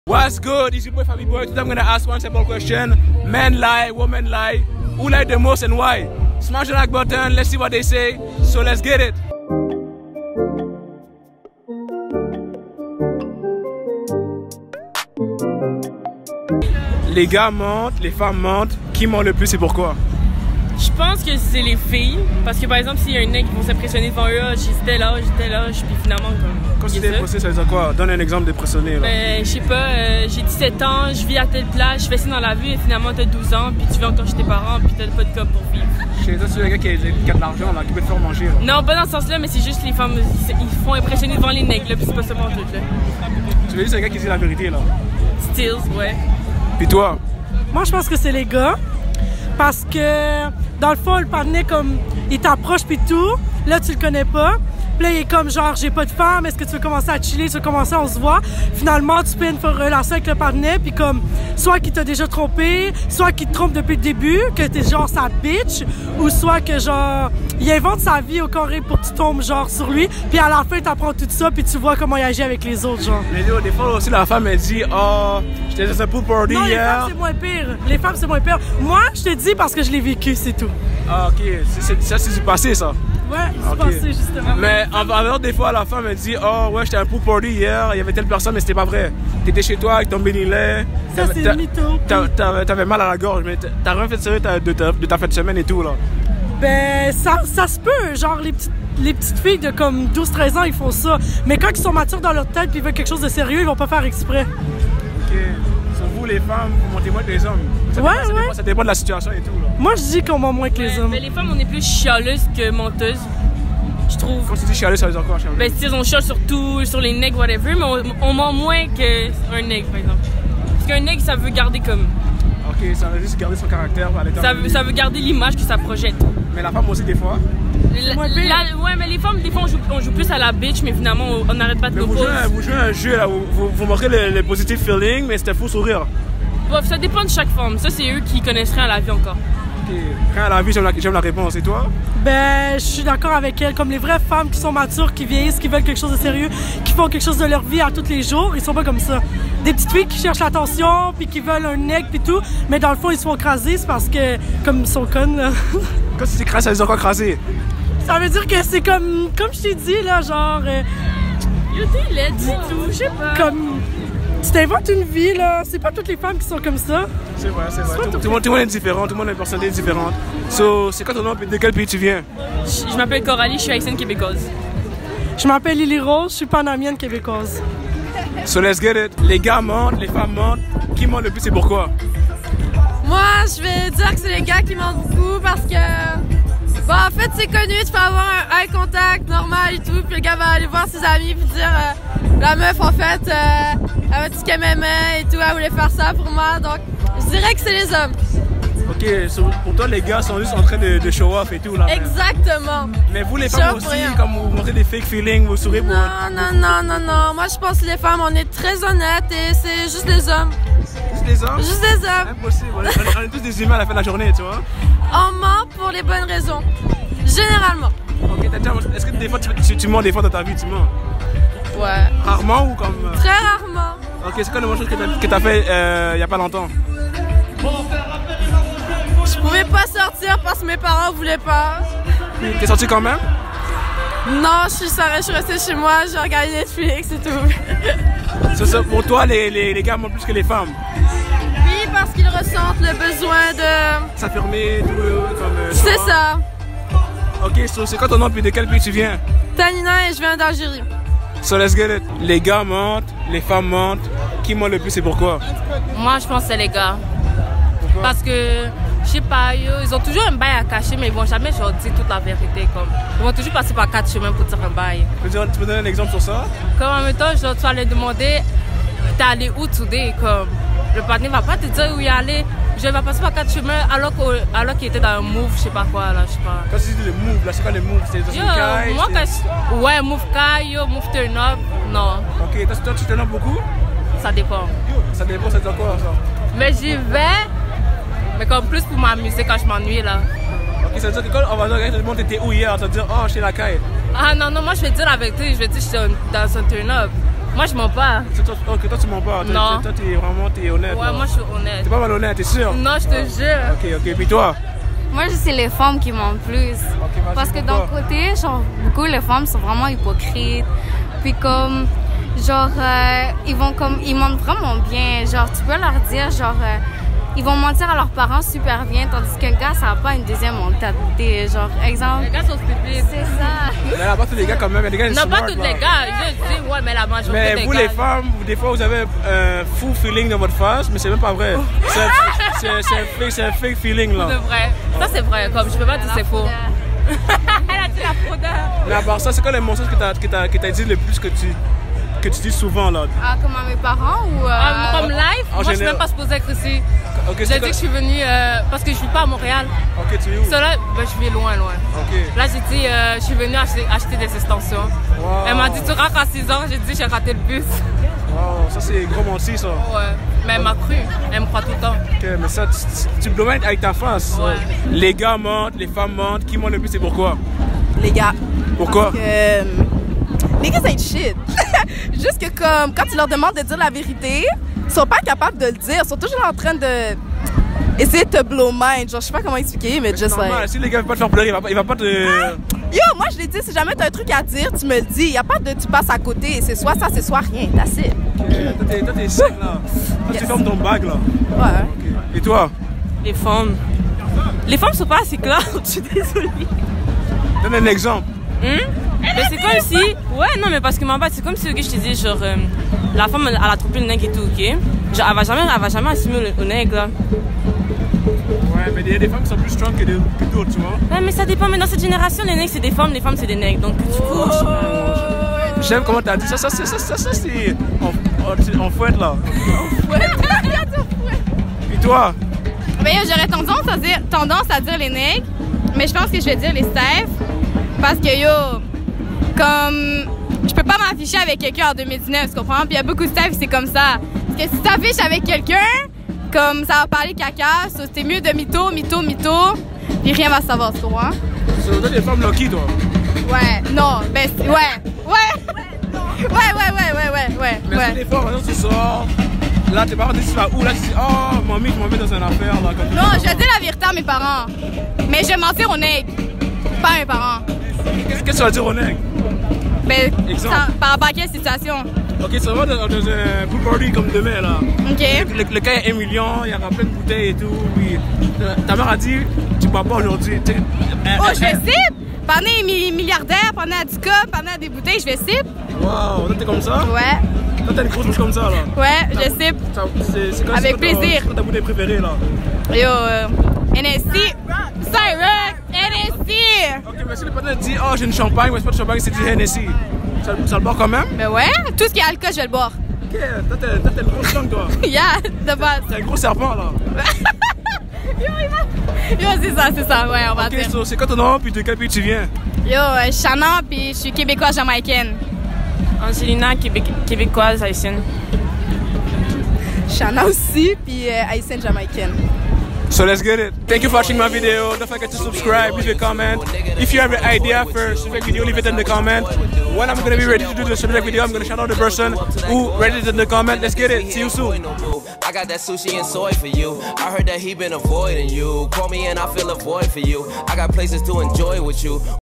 What's good? It's your boy Fabi Boy. Today I'm gonna ask one simple question. Men lie, women lie. Who lie the most and why? Smash the like button, let's see what they say. So let's get it. Les gars mentent, les femmes mentent. Qui ment le plus et pourquoi? Je pense que c'est les filles, parce que par exemple s'il y a un mec qui vont s'impressionner devant eux, j'étais là, puis finalement Quand tu t'es impressionné, ça veut dire quoi? Donne un exemple d'impressionné. Ben, je sais pas, j'ai 17 ans, je vis à telle place, je fais ça dans la vie et finalement t'as 12 ans, puis tu vis encore chez tes parents, puis t'as pas de com pour vivre. Chez toi, tu es un gars qui a de l'argent, là, qui peut te faire manger. Là. Non, pas dans ce sens-là, mais c'est juste les femmes, ils font impressionner devant les nègres, là, puis c'est pas ça pour tout, là. Tu veux dire c'est un gars qui dit la vérité, là? Stills, ouais. Puis toi? Moi, je pense que c'est les gars. Parce que, dans le fond, le partenaire, comme, il t'approche pis tout. Là, tu le connais pas. Puis là, il est comme genre, j'ai pas de femme, est-ce que tu veux commencer à chiller, tu veux commencer, on se voit. Finalement, tu peux une relation avec le partenaire, puis comme, soit qu'il t'a déjà trompé, soit qu'il te trompe depuis le début, que t'es genre sa bitch, ou soit que genre, il invente sa vie au carré pour que tu tombes genre sur lui, puis à la fin, t'apprends tout ça, puis tu vois comment il agit avec les autres, genre. Mais des fois aussi, la femme, elle dit, oh, j'étais dans un pool party hier. Non, les femmes, c'est moins pire. Les femmes, c'est moins pire. Moi, je te dis parce que je l'ai vécu, c'est tout. Ah, ok. Ça, c'est du passé, ça. Ouais, c'est passé, justement. Mais en des fois, la femme, elle dit, oh, ouais, j'étais à un pool party hier, il y avait telle personne, mais c'était pas vrai. T'étais chez toi avec ton bénilet. Ça, c'est le mytho. T'avais mal à la gorge, mais t'as rien fait de sérieux de ta fin de semaine et tout, là. Ben, ça se peut. Genre, les petites filles de comme 12-13 ans, ils font ça. Mais quand ils sont matures dans leur tête et ils veulent quelque chose de sérieux, ils vont pas faire exprès. Ok. Sur vous, les femmes, vous montez moins que les hommes. Ça dépend de la situation et tout, là. Moi, je dis qu'on ment moins que les hommes. Mais les femmes, on est plus chialeuses que menteuses. Je trouve. Quand tu dis chialeuse, ça veut dire quoi, chialeuse? Ben, si on chiale sur tout, sur les nègres, whatever, mais on ment moins qu'un nègre, par exemple. Parce qu'un nègre, ça veut garder comme. Ok, ça veut juste garder son caractère. Ça veut garder l'image que ça projette. Mais la femme aussi, des fois. Ouais, mais les femmes, des fois, on joue plus à la bitch, mais finalement, on n'arrête pas de nous poser. Vous jouez un jeu, là, vous montrez le positif feeling, mais c'était faux sourire. Bref, ça dépend de chaque femme. Ça, c'est eux qui connaissent rien à la vie encore. Ok. Rien à la vie, j'aime la réponse. Et toi? Ben, je suis d'accord avec elle. Comme les vraies femmes qui sont matures, qui vieillissent, qui veulent quelque chose de sérieux, qui font quelque chose de leur vie à tous les jours, ils sont pas comme ça. Des petites filles qui cherchent l'attention, puis qui veulent un nec, puis tout, mais dans le fond, ils se font craser, c'est parce que, comme ils sont connes, là. Quand tu t'écrases, ça veut dire quoi, craser? Ça veut dire que c'est comme je t'ai dit, là, genre... Yo, t'es laide, c'est tout, je sais pas. Comme... Tu t'inventes une vie, là. C'est pas toutes les femmes qui sont comme ça. C'est vrai, c'est vrai. Tout le monde est différent, tout le monde a une personnalité différente. So, c'est quoi ton nom, de quel pays tu viens? Je m'appelle Coralie, je suis haïtienne québécoise. Je m'appelle Lily Rose, je suis panamienne québécoise. So, let's get it. Les gars mentent, les femmes mentent. Qui ment le plus et pourquoi? Moi, je vais dire que c'est les gars qui mentent beaucoup parce que... Bon, en fait, c'est connu, tu peux avoir un eye contact normal et tout, puis le gars va aller voir ses amis puis dire la meuf, en fait, elle m'a dit qu'elle m'aimait et tout, elle voulait faire ça pour moi, donc je dirais que c'est les hommes. Ok, so, pour toi, les gars sont juste en train de show off et tout, là. Exactement. Mais vous, les femmes aussi, comme vous montrez des fake feelings, vous sourire pour... Non. Moi, je pense que les femmes, on est très honnêtes et c'est juste les hommes. Juste les hommes? Juste les hommes. Impossible, on est tous des humains à la fin de la journée, tu vois. On ment pour les bonnes raisons. Généralement. Ok, est-ce que des fois tu mens des fois dans ta vie, tu mens? Ouais. Rarement ou comme... Très rarement. Ok, c'est quoi le chose que t'as fait il y a pas longtemps? Je pouvais pas sortir parce que mes parents voulaient pas. T'es sorti quand même? Non, je suis restée chez moi, j'ai regardé Netflix et tout. C'est ça, pour toi, les gars mentent plus que les femmes? Oui, parce qu'ils ressentent le besoin de... S'affirmer, tout comme... C'est ça. Ok, so, c'est quoi ton nom et de quel pays tu viens? Tanina et je viens d'Algérie. So let's get it. Les gars mentent, les femmes mentent. Qui ment le plus et pourquoi? Moi, je pense que c'est les gars. Pourquoi? Parce que, je sais pas, ils ont toujours un bail à cacher, mais ils vont jamais genre, dire toute la vérité. Comme. Ils vont toujours passer par 4 chemins pour dire un bail. Tu peux donner un exemple sur ça? Comme en même temps, genre, tu vas leur demander, t'es allé où today? Comme, le partenaire va pas te dire où il est allé. Je vais passer par 4 chemins alors qu'il était dans un move, je sais pas quoi, là, je sais pas. Quand tu dis le move, là, c'est quoi le move? C'est moi, ouais, move kai, move turn up, non. Ok, toi, tu turn up beaucoup? Ça dépend. Ça dépend, ça dit quoi, ça? Mais j'y vais, mais comme plus pour m'amuser quand je m'ennuie, là. Ok, ça veut dire que quand on va dire, tout le monde était où hier? Tu vas dire, oh, chez la caille. Ah non, moi, je vais dire la vérité, je vais dire que je suis dans un turn up. Moi, je mens pas. Ok, toi tu mens pas. Non. Toi t'es honnête. Ouais, là. moi, je suis honnête. T'es pas malhonnête, t'es sûr? Non, je te jure. Ok, puis toi? Moi, c'est les femmes qui mentent plus. Parce que d'un côté, genre, beaucoup les femmes sont vraiment hypocrites. Puis comme, genre, ils mentent vraiment bien. Genre, tu peux leur dire, genre, ils vont mentir à leurs parents super bien, tandis qu'un gars, ça n'a pas une deuxième mentalité. Genre, exemple. Les gars sont stupides. C'est ça. Mais là, pas tous les gars quand même, il y a des gars Non, pas tous les gars. Je dis, ouais, mais la majorité des gars. Mais vous les femmes, des fois vous avez un fou feeling dans votre face, mais c'est même pas vrai. C'est un fake feeling là. C'est vrai. Ça, c'est vrai. Comme, je peux pas dire c'est faux. Elle a dit la fraudeur. Mais à part ça, c'est quoi les mensonges que t'as dit le plus que tu dis souvent là? Ah, comme à mes parents ou. Comme live, moi, je suis même pas supposée être ici. Okay, j'ai dit que je suis venue parce que je suis pas à Montréal. Ok, tu es où? Là, ben, je vais loin. Okay. Là, j'ai dit, je suis venue acheter des extensions. Wow. Elle m'a dit, tu rentres à 6 ans. J'ai dit, j'ai raté le bus. Wow, ça c'est gros menti ça. Ouais, mais elle m'a cru. Elle me croit tout le temps. Ok, mais ça, tu me domaines avec ta face. Ouais. Les gars mentent, les femmes mentent. Qui ment le plus, c'est pourquoi? Les gars. Pourquoi? Les gars, c'est shit. Juste que comme, quand tu leur demandes de dire la vérité, ils sont pas capables de le dire. Ils sont toujours en train de essayer de te blow mind. Genre, je sais pas comment expliquer, mais just normal. like... Si les gars veulent pas te faire pleurer, il va pas te... Yo, moi, je l'ai dit, si jamais t'as un truc à dire, tu me le dis. Y a pas de tu passes à côté. C'est soit ça, c'est soit rien. That's it. Toi, t'es sec, là. Toi, tu fermes ton bag, là. Ouais. Okay. Et toi? Les femmes. Les femmes sont pas assez claires, je suis désolée. Donne un exemple. Mais c'est comme si... Ouais, non, mais parce que ma base, c'est comme si, ok, je te dis, genre, la femme, elle a trompé le nègre et tout, ok? Genre, elle va jamais assumer le nègre, là. Ouais, mais il y a des femmes qui sont plus strong que d'autres, tu vois. Ouais, mais ça dépend. Mais dans cette génération, les nègres, c'est des femmes c'est des nègres. Donc, du coup, je sais pas. J'aime comment t'as dit ça. Ça, c'est... On fouette, là. Et toi? Mais j'aurais tendance à dire les nègres, mais je pense que je vais dire les Steph. Parce que comme je peux pas m'afficher avec quelqu'un en 2019, tu comprends? Puis il y a beaucoup de Steph, c'est comme ça. Parce que si tu t'affiches avec quelqu'un, comme ça va parler caca, c'est mieux de mytho, puis rien va savoir, tu comprends? Ça veut dire des femmes lucky, toi? Ouais, non, ben ouais. Mais c'est des fois, maintenant, tu sors, là, t'es pas rentré, tu vas où? Là, tu dis, oh, mamie, je m'en mets dans une affaire, là. Non, je vais dire la vérité à mes parents. Mais je vais mentir aux nègres, pas à mes parents. Qu'est-ce que tu vas dire au nègre? Ben, exemple. Par rapport à quelle situation? Ok, ça va dans un pool party comme demain, là. Ok. Le cas est 1 million, il y aura plein de bouteilles et tout. Puis, ta mère a dit, tu bois pas aujourd'hui. Oh, je vais sip! Pendant les milliardaires, pendant la DICOM, pendant des bouteilles, je vais sip. Wow, toi t'es comme ça? Ouais. Toi t'as une grosse bouche comme ça, là. Ouais, je sip. C'est comme avec plaisir. C'est ta bouteille préférée, là. Yo, NSC. Cyroc, NSC. Ok, mais si le partenaire dit, oh, j'ai une champagne, mais c'est pas de champagne, c'est du Hennessy. Ça le boit quand même? Ben ouais, tout ce qui est alcool, je vais le boire. Ok, toi t'as une grosse langue, toi. Yeah, de base. T'es un gros serpent, là. Yo, c'est ça, ouais, on va dire. Ok, so, c'est quoi ton nom, puis de quel pays tu viens? Yo, Shannon, puis je suis québécoise jamaïcaine. Angelina, québécoise, haïtienne. Shana aussi, puis haïtienne jamaïcaine. So let's get it. Thank you for watching my video. Don't forget to subscribe, leave a comment. If you have an idea for a specific video, leave it in the comment. When I'm going to be ready to do the specific video, I'm going to shout out the person who read it in the comment. Let's get it. See you soon. I got that sushi and soy for you. I heard that he been avoiding you. Call me and I fill a void for you. I got places to enjoy with you.